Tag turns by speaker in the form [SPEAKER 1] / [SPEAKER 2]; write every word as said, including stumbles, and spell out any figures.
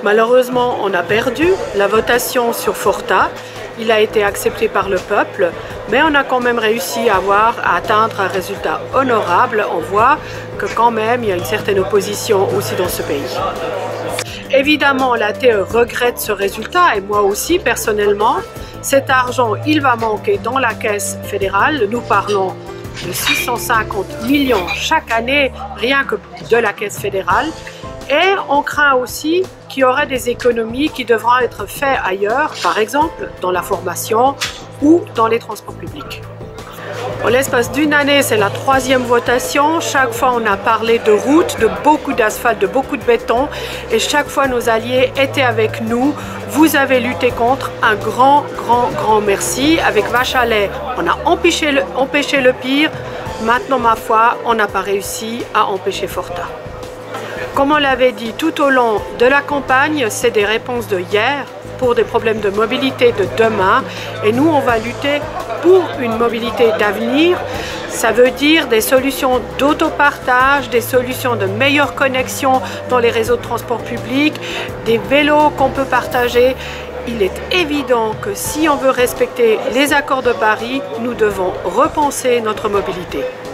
[SPEAKER 1] Malheureusement, on a perdu la votation sur Forta. Il a été accepté par le peuple, mais on a quand même réussi à, avoir, à atteindre un résultat honorable. On voit que quand même, il y a une certaine opposition aussi dans ce pays. Évidemment, l'A T E regrette ce résultat, et moi aussi, personnellement. Cet argent, il va manquer dans la caisse fédérale. Nous parlons de six cent cinquante millions chaque année, rien que de la caisse fédérale. Et on craint aussi qu'il y aurait des économies qui devront être faites ailleurs, par exemple dans la formation ou dans les transports publics. En l'espace d'une année, c'est la troisième votation. Chaque fois, on a parlé de routes, de beaucoup d'asphalte, de beaucoup de béton. Et chaque fois, nos alliés étaient avec nous. Vous avez lutté contre. Un grand, grand, grand merci. Avec Vache à lait, on a empêché le, empêché le pire. Maintenant, ma foi, on n'a pas réussi à empêcher Forta. Comme on l'avait dit tout au long de la campagne, c'est des réponses de hier pour des problèmes de mobilité de demain. Et nous, on va lutter pour une mobilité d'avenir. Ça veut dire des solutions d'autopartage, des solutions de meilleure connexion dans les réseaux de transport public, des vélos qu'on peut partager. Il est évident que si on veut respecter les accords de Paris, nous devons repenser notre mobilité.